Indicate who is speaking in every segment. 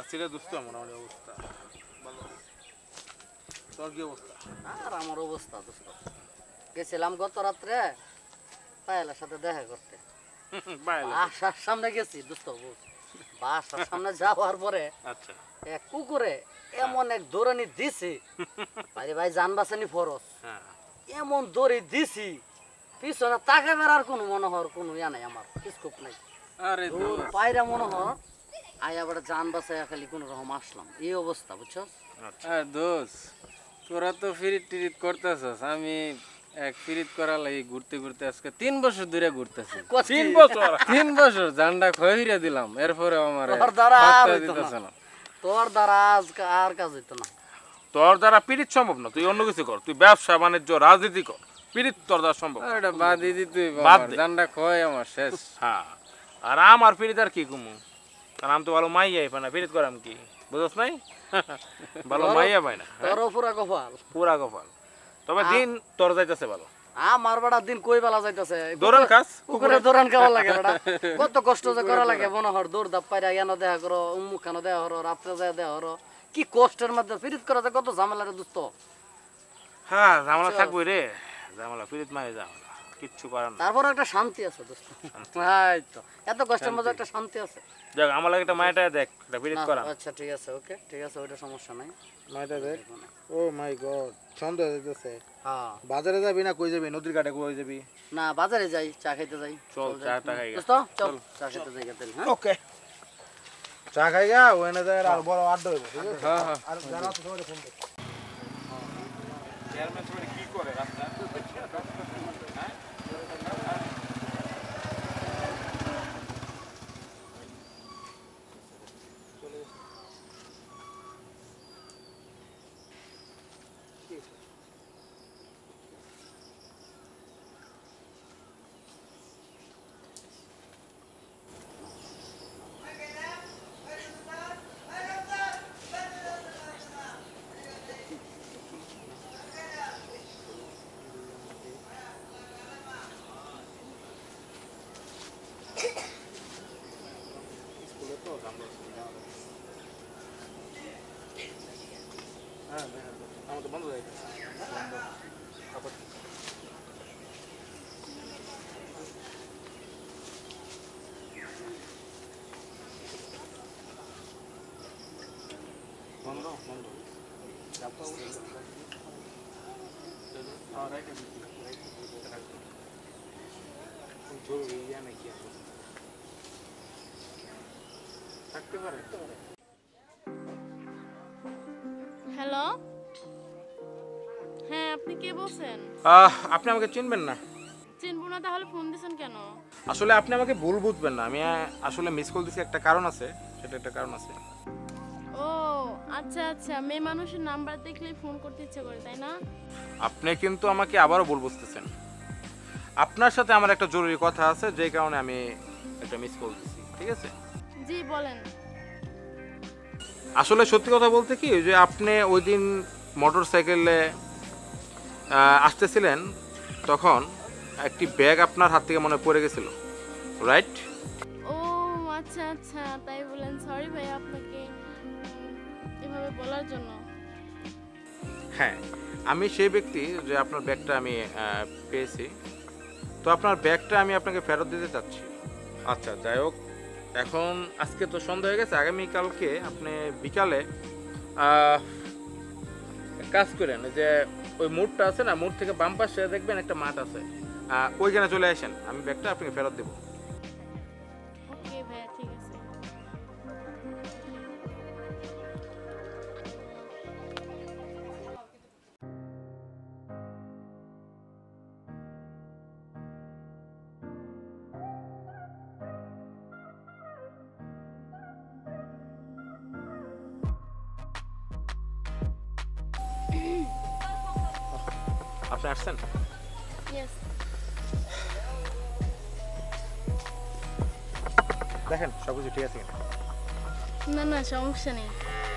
Speaker 1: আছি রে দোস্ত, মোটামুটি অবস্থা ভালো। তোর কি অবস্থা?
Speaker 2: আর আমার অবস্থা দোস্ত, গেছিলাম গত রাত্রে পায়েলের সাথে দেখা করতে। বাসার সামনে গেছি দোস্ত, বাসার সামনে যাওয়ার পরে
Speaker 1: আচ্ছা
Speaker 2: এক কুকুরে এমন এক দৌড়ানি দিছি, ভাই ভাই জান বাঁচানি ফরজ, এমন দৌড়ি দিছি পিছনে তাকে বেড়ার কোনো মনে হওয়ার কোনো ইয়া নাই, আমার স্কোপ নাই।
Speaker 1: আরে
Speaker 2: পায়রা মনে হর আয়া বড় জান বাঁচাইয়া খালি কোনো রকম আসলাম, এই অবস্থা বুঝছো।
Speaker 3: আর দোষ তোরা তো ফিরিট টিরিট করতেছস, আমি এক ফিরিট করা লাগি ঘুরতে ঘুরতে আজকে 3 বছর ধরে ঘুরতেছি। 3 বছর জানডা খইরা দিলাম, এরপরে আমার
Speaker 2: তোর দ্বারা আর কাজ হইতো না।
Speaker 1: তোর দ্বারা পিরিত সম্ভব না, তুই অন্য কিছু কর, তুই ব্যবসা বাণিজ্য রাজনীতি কর, পিরিত তোর দ্বারা সম্ভব।
Speaker 3: এটা বাদ দিদি, তুই জানডা খই আমার শেষ।
Speaker 1: হ্যাঁ, আর আমার পিরিত আর কি কমু, কারণ আমি তো ভালো মাইয়াই পাই না, পিরিত করাম কি বুঝছ নাই? ভালো মাইয়া পাই না,
Speaker 2: তোরও পুরা কপাল,
Speaker 1: পুরা কপাল। তবে দিন তোর যাইতেছে ভালো।
Speaker 2: আমার বেড়া দিন কই বেলা যাইতেছে,
Speaker 1: দৌড়ান খাস
Speaker 2: কুকুরে দৌড়ান খাওয়া লাগে বেড়া, কত কষ্ট যে করা লাগে মনে হর। দৌড় দাপ পাইরা এনো দেখা করো, উম্মুক খানো দেখা হরো, রাত্রে যায় দেখা হরো, কি কষ্টের মধ্যে ফিরিত করা যায়, কত ঝামেলা রে দোস্ত।
Speaker 1: হ্যাঁ ঝামেলা থাকবই রে, ঝামেলা পিরিত মানে ঝামেলা, কিচ্ছু করার না।
Speaker 2: তারপর একটা শান্তি আছে দোস্ত, হ্যাঁ তো এত কষ্টের মধ্যে একটা শান্তি আছে।
Speaker 1: যাক আমার লাগে একটা মাইটা দেখ, একটা পিরিত করা।
Speaker 2: আচ্ছা ঠিক আছে, ওকে ঠিক আছে, ওইটা সমস্যা নাই।
Speaker 4: মাইটা দেখ। ও মাই গড, সন্দেহ হইতেছে।
Speaker 2: হ্যাঁ
Speaker 4: বাজারে যাবি না কই যাবি? নদীর ঘাটে কই যাবি?
Speaker 2: না বাজারে যাই, চা খাইতে যাই।
Speaker 1: চল চা টা খাই
Speaker 2: দোস্ত চল চা খাইতে যাই গেতেন। হ্যাঁ
Speaker 4: ওকে, চা খাই গা, ওখানে যায় আর বড় আড্ডা হইব। ঠিক আছে?
Speaker 3: হ্যাঁ হ্যাঁ,
Speaker 4: আর যারা আছে সবাই ফোন দে।
Speaker 1: চেয়ারম্যান তুমি কি করে রাস্তা? আমাদের বন্ধ হয়ে গেছে। বন্ধ বন্ধ জরুরি ইয়া নাকি থাকতে পারে।
Speaker 5: হ্যালো, হ্যাঁ আপনি কে বলছেন?
Speaker 1: আপনি আমাকে চিনবেন না?
Speaker 5: চিনবো না, তাহলে ফোন দিয়েছেন কেন?
Speaker 1: আসলে আপনি আমাকে ভুল বুঝবেন না, আমি আসলে মিস কল দিছি, একটা কারণ আছে, সেটা একটা কারণ আছে।
Speaker 5: ও আচ্ছা আচ্ছা, মেয়ে মানুষের নাম্বার দেখলেই ফোন করতে ইচ্ছে করে, তাই না?
Speaker 1: আপনি কিন্তু আমাকে আবারও ভুল বুঝতেছেন। আপনার সাথে আমার একটা জরুরি কথা আছে, যেই কারণে আমি একটা মিস কল দিছি, ঠিক আছে?
Speaker 5: জি বলেন।
Speaker 1: আসলে সত্যি কথা বলতে কি, যে আপনি ওই দিন মোটর সাইকেলে আসতেছিলেন, তখন একটি ব্যাগ আপনার হাত থেকে মনে পড়ে গেছিল, রাইট?
Speaker 5: ও আচ্ছা আচ্ছা, তাই বলেন। সরি ভাই আপনাকে এভাবে বলার জন্য।
Speaker 1: হ্যাঁ, আমি সেই ব্যক্তি যে আপনার ব্যাগটা আমি পেয়েছি, তো আপনার ব্যাগটা আমি আপনাকে ফেরত দিতে চাচ্ছি। আচ্ছা যাই হোক, এখন আজকে তো সন্ধ্যা হয়ে গেছে, আগামীকালকে আপনি বিকালে কাজ করেন, যে ওই মোড়টা আছে না, মোড় থেকে বাম পাশে দেখবেন একটা মাঠ আছে, ওইখানে চলে আসেন, আমি ব্যাগটা আপনাকে ফেরত দেবো।
Speaker 5: ওকে ভাইয়া, ঠিক আছে।
Speaker 1: আপনি আসছেন?
Speaker 5: ইয়েস।
Speaker 1: দেখেন সব কিছু ঠিক আছে কিনা।
Speaker 5: না না, সমস্যা নেই।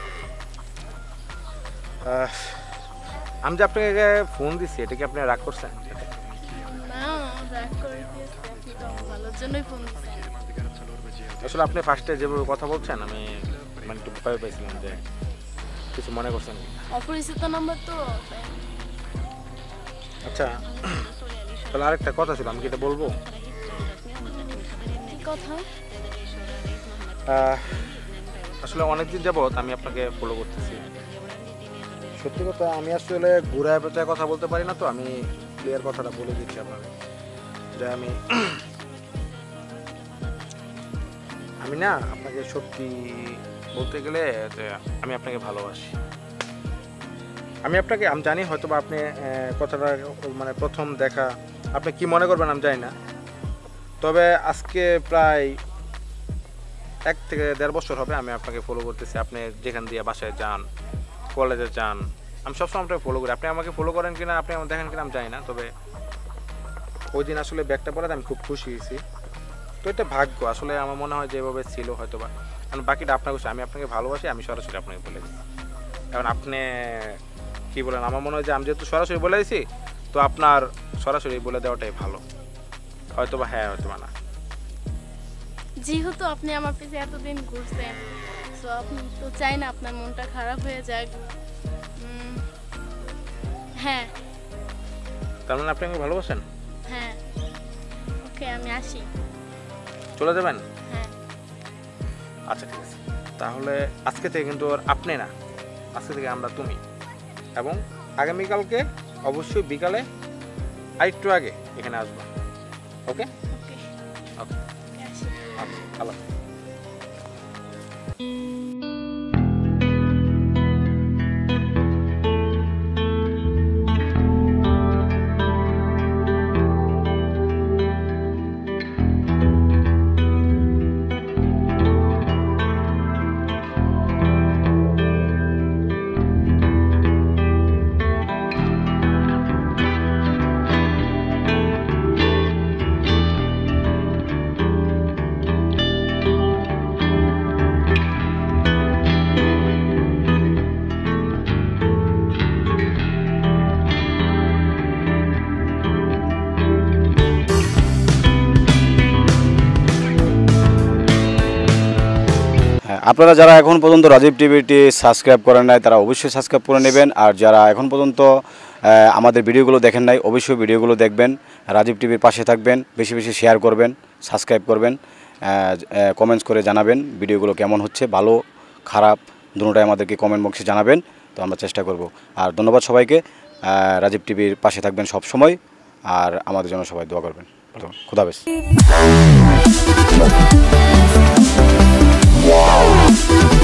Speaker 1: আমি যে আপনাকে ফোন দিচ্ছি, এটা কি আপনি রাগ করছেন?
Speaker 5: না, রাগ করে দিয়েছি, আপনি তো আমার ভালোর জন্যই ফোন দিচ্ছেন।
Speaker 1: আসলে আপনি ফার্স্টে যেভাবে কথা বলছেন, আমি মানে একটু ভয় পাইছিলাম যে কিছু মনে করছেন।
Speaker 5: অপরিচিত নাম্বার তো।
Speaker 1: আচ্ছা তাহলে আরেকটা কথা ছিল, আমি কি এটা বলবো?
Speaker 5: কি কথা?
Speaker 1: আসলে অনেকদিন যাবত আমি আপনাকে ফলো করতেছি। সত্যি কথা আমি আসলে ঘুরায় পেঁচায় কথা বলতে পারি না, তো আমি ক্লিয়ার কথাটা বলে দিচ্ছি আপনাকে যে আমি না আপনাকে সত্যি বলতে গেলে যে আমি আপনাকে ভালোবাসি। আমি জানি হয়তো বা আপনি কথাটা মানে প্রথম দেখা আপনি কি মনে করবেন আমি জানি না, তবে আজকে প্রায় 1 থেকে 1.5 বছর হবে আমি আপনাকে ফলো করতেছি। আপনি যেখান দিয়ে বাসায় যান, কলেজে যান, আমি সবসময় আপনাকে ফলো করি। আপনি আমাকে ফলো করেন কিনা, আপনি আমার দেখেন কিনা আমি জানি না, তবে ওই দিন আসলে ব্যাগটা পড়াতে আমি খুব খুশি হয়েছি। তো এটা ভাগ্য আসলে, আমার মনে হয় যে এভাবে ছিল হয়তো বা। কারণ বাকিটা আপনার খুশি, আমি আপনাকে ভালোবাসি, আমি সরাসরি আপনাকে বলে দিচ্ছি। কারণ আপনি কি বলেন, আমার মনে হয় যে আমি যেহেতু সরাসরি বলে দিয়েছি, তো আপনার সরাসরি বলে দেওয়াটাই ভালো। হয়তো বা হ্যাঁ, হয়তো বা না।
Speaker 5: যেহেতু আপনি আমার পিছে এতদিন ঘুরছেন, তো আপনি তো চাই না আপনার মনটা খারাপ হয়ে যাক। হ্যাঁ।
Speaker 1: তার মানে আপনি আমাকে ভালোবাসেন?
Speaker 5: হ্যাঁ। ওকে, আমি আসি।
Speaker 1: চলে যাবেন?
Speaker 5: হ্যাঁ।
Speaker 1: আচ্ছা ঠিক আছে, তাহলে আজকে থেকে কিন্তু আপনি না, আজকে থেকে আমরা তুমি, এবং আগামীকালকে অবশ্যই বিকালে আরেকটু আগে এখানে আসবো। ওকে
Speaker 5: ওকে
Speaker 1: ওকে,
Speaker 5: আসি।
Speaker 1: আচ্ছা আল্লাহ।
Speaker 6: আপনারা যারা এখন পর্যন্ত রাজীব টিভিটি সাবস্ক্রাইব করেন নাই তারা অবশ্যই সাবস্ক্রাইব করে নেবেন, আর যারা এখন পর্যন্ত আমাদের ভিডিওগুলো দেখেন নাই অবশ্যই ভিডিওগুলো দেখবেন, রাজীব টিভির পাশে থাকবেন, বেশি বেশি শেয়ার করবেন, সাবস্ক্রাইব করবেন, কমেন্টস করে জানাবেন ভিডিওগুলো কেমন হচ্ছে, ভালো খারাপ দুটোটাই আমাদেরকে কমেন্ট বক্সে জানাবেন, তো আমরা চেষ্টা করব। আর ধন্যবাদ সবাইকে, রাজীব টিভির পাশে থাকবেন সব সময়, আর আমাদের জন্য সবাই দোয়া করবেন। খোদা হাফেজ।